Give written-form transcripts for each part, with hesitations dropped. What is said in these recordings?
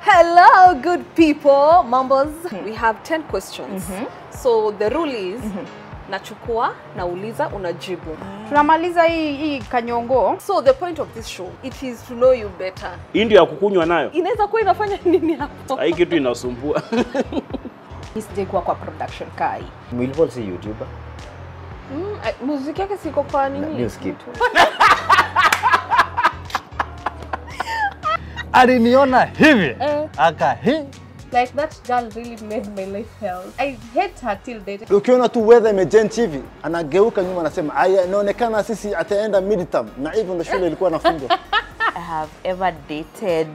Hello, good people. Mambos, we have 10 questions. So the rule is, nachukua, nauliza, unajibu. Tunamaliza hii kanyongo. So the point of this show, it is to know you better. Indio ya kukunywa nayo. Inaweza kuwa inafanya nini hapo? Hai kitu inasumbua. Isije kwa production kai. Multiple si YouTuber. Muziki yake siko kwa nini? News kid. Aliniona hivi. Like that girl really made my life hell. I hate her till date. Ukiona tu weather imejent hivi, anageuka nyuma anasema, "Aya, inaonekana sisi ataenda midterm." Na hivyo ndio shule ilikuwa nafungwa. I have ever dated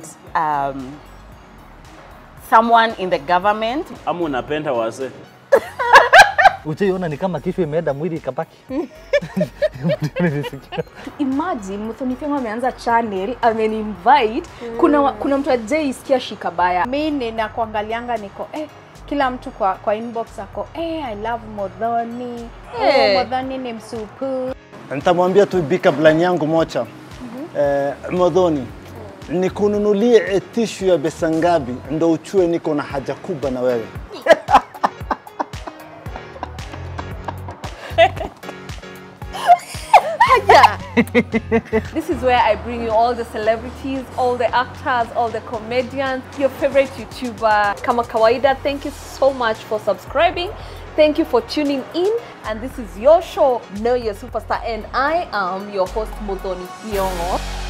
someone in the government. Ama unapenda wazee. Uchiona ni kama kifu imeenda mwili ikabaki. Imagine Muthoni ameanza channel, ameni-invite, kuna mtu ajaisikia shikabaya. Mimi na kuangalianga niko kila mtu kwa inbox ako I love Muthoni. Muthoni ni msupu. Nitamwambia tu bika blani yangu mocha. Muthoni, nikununulie tissue ya pesa ngapi ndo uchue niko na haja kubwa na wewe. Yeah. This is where I bring you all the celebrities, all the actors, all the comedians, your favorite YouTuber. Kama kawaida, thank you so much for subscribing. Thank you for tuning in. And this is your show, Know Your Superstar. And I am your host, Muthoni Thiong'o.